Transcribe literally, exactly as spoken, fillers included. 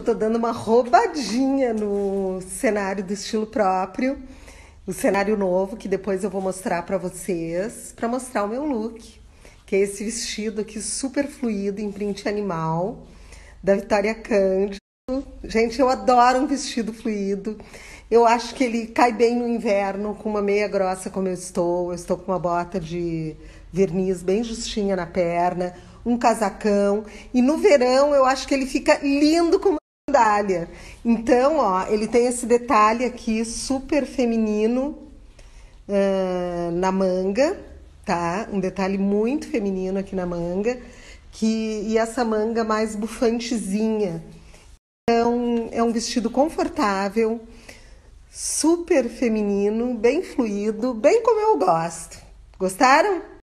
Tô dando uma roubadinha no cenário do estilo próprio, o cenário novo, que depois eu vou mostrar pra vocês, pra mostrar o meu look, que é esse vestido aqui super fluido em print animal, da Vitória Cândido. Gente, eu adoro um vestido fluido. Eu acho que ele cai bem no inverno, com uma meia grossa como eu estou. Eu estou com uma bota de verniz bem justinha na perna, um casacão. E no verão eu acho que ele fica lindo com uma sandália. Então, ó, ele tem esse detalhe aqui super feminino uh, na manga, tá? Um detalhe muito feminino aqui na manga. Que, e essa manga mais bufantezinha. Então, é um vestido confortável, super feminino, bem fluido, bem como eu gosto. Gostaram?